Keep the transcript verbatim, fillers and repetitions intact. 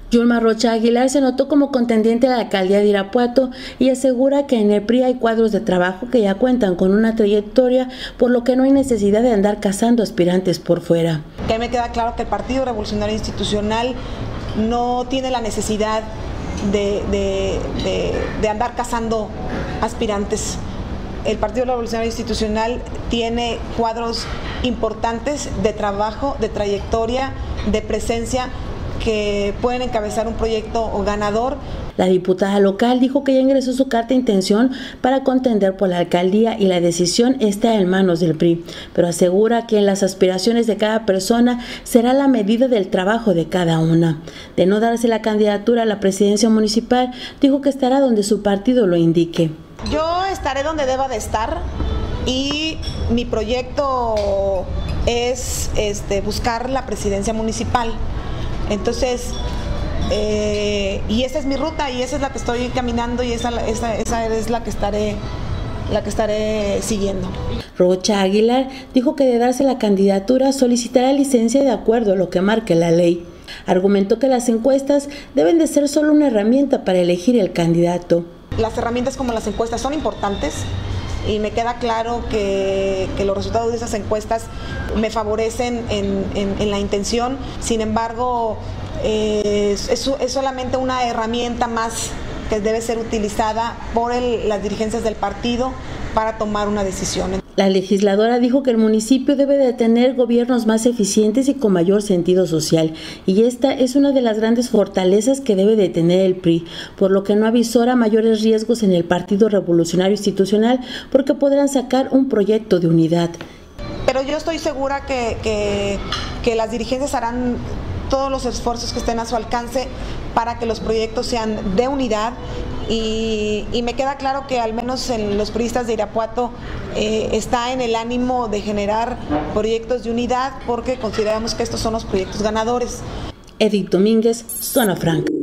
Yulma Rocha Aguilar se notó como contendiente a la alcaldía de Irapuato y asegura que en el P R I hay cuadros de trabajo que ya cuentan con una trayectoria, por lo que no hay necesidad de andar cazando aspirantes por fuera. Que me queda claro que el Partido Revolucionario Institucional no tiene la necesidad de, de, de, de andar cazando aspirantes. El Partido Revolucionario Institucional tiene cuadros importantes de trabajo, de trayectoria, de presencia, que pueden encabezar un proyecto ganador. La diputada local dijo que ya ingresó su carta de intención para contender por la alcaldía y la decisión está en manos del P R I, pero asegura que en las aspiraciones de cada persona será la medida del trabajo de cada una. De no darse la candidatura a la presidencia municipal, dijo que estará donde su partido lo indique. Yo estaré donde deba de estar y mi proyecto es este, buscar la presidencia municipal. Entonces, eh, y esa es mi ruta y esa es la que estoy caminando y esa, esa, esa es la que estaré, la que estaré siguiendo. Rocha Aguilar dijo que de darse la candidatura solicitará licencia de acuerdo a lo que marque la ley. Argumentó que las encuestas deben de ser solo una herramienta para elegir el candidato. Las herramientas como las encuestas son importantes y me queda claro que, que los resultados de esas encuestas me favorecen en, en, en la intención. Sin embargo, eh, es, es solamente una herramienta más que debe ser utilizada por el, las dirigencias del partido para tomar una decisión. La legisladora dijo que el municipio debe de tener gobiernos más eficientes y con mayor sentido social, y esta es una de las grandes fortalezas que debe de tener el P R I, por lo que no avisora mayores riesgos en el Partido Revolucionario Institucional, porque podrán sacar un proyecto de unidad. Pero yo estoy segura que, que, que las dirigencias harán todos los esfuerzos que estén a su alcance para que los proyectos sean de unidad y, y me queda claro que al menos en los priistas de Irapuato eh, está en el ánimo de generar proyectos de unidad porque consideramos que estos son los proyectos ganadores. Edith Domínguez, Zona Franca.